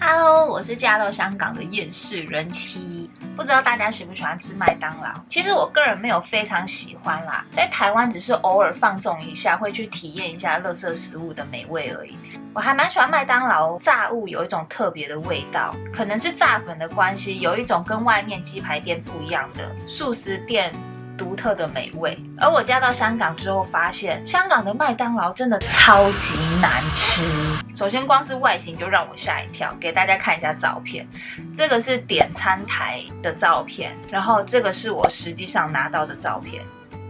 Hello， 我是嫁到香港的厌世人妻。不知道大家喜不喜欢吃麦当劳？其实我个人没有非常喜欢啦，在台湾只是偶尔放纵一下，会去体验一下垃圾食物的美味而已。我还蛮喜欢麦当劳炸物，有一种特别的味道，可能是炸粉的关系，有一种跟外面鸡排店不一样的素食店独特的美味。而我嫁到香港之后发现，香港的麦当劳真的超级难吃。首先光是外形就让我吓一跳，给大家看一下照片。这个是点餐台的照片，然后这个是我实际上拿到的照片。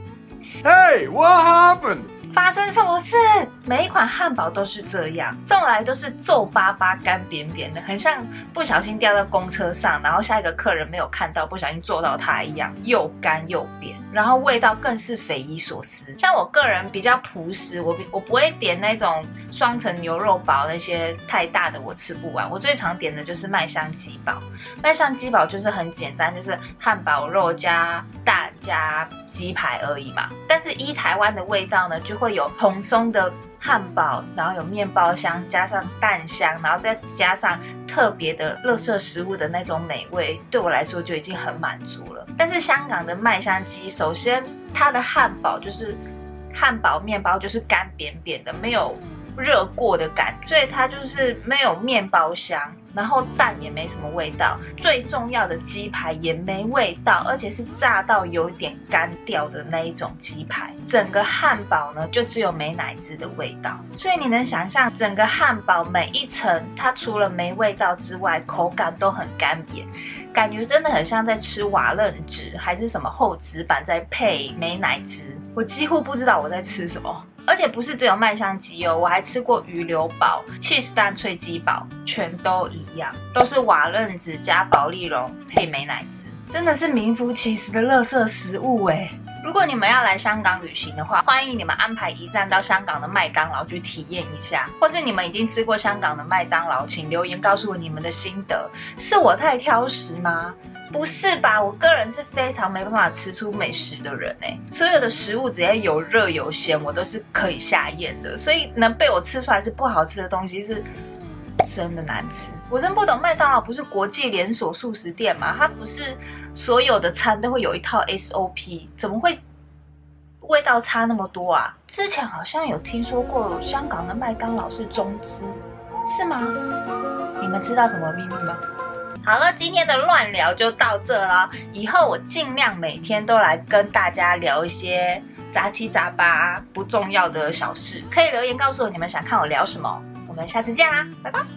Hey, what happened? 发生什么事？每一款汉堡都是这样，送来都是皱巴巴、干扁扁的，很像不小心掉到公车上，然后下一个客人没有看到，不小心坐到它一样，又干又扁，然后味道更是匪夷所思。像我个人比较朴实，我不会点那种双层牛肉堡，那些太大的我吃不完。我最常点的就是麦香鸡堡。麦香鸡堡就是很简单，就是汉堡肉加蛋加鸡排而已嘛，但是依台湾的味道呢，就会有蓬松的汉堡，然后有面包香，加上蛋香，然后再加上特别的垃圾食物的那种美味，对我来说就已经很满足了。但是香港的麦香鸡，首先它的汉堡就是汉堡面包就是干扁扁的，没有热过的感觉，所以它就是没有面包香，然后蛋也没什么味道，最重要的鸡排也没味道，而且是炸到有点干掉的那一种鸡排。整个汉堡呢就只有美乃滋的味道，所以你能想象整个汉堡每一层它除了没味道之外，口感都很干瘪，感觉真的很像在吃瓦楞纸还是什么厚纸板在配美乃滋，我几乎不知道我在吃什么。而且不是只有麦香鸡哦，我还吃过鱼柳堡、cheese 蛋脆鸡堡，全都一样，都是瓦楞纸加保丽龙配美乃滋，真的是名副其实的垃圾食物哎。如果你们要来香港旅行的话，欢迎你们安排一站到香港的麦当劳去体验一下，或是你们已经吃过香港的麦当劳，请留言告诉我你们的心得。是我太挑食吗？不是吧，我个人是非常没办法吃出美食的人哎，所有的食物只要有热有咸，我都是可以下咽的，所以能被我吃出来是不好吃的东西是真的难吃。我真不懂，麦当劳不是国际连锁速食店吗？它不是所有的餐都会有一套 SOP， 怎么会味道差那么多啊？之前好像有听说过香港的麦当劳是中资，是吗？你们知道什么秘密吗？好了，今天的乱聊就到这了。以后我尽量每天都来跟大家聊一些杂七杂八不重要的小事，可以留言告诉我你们想看我聊什么。我们下次见啦，拜拜。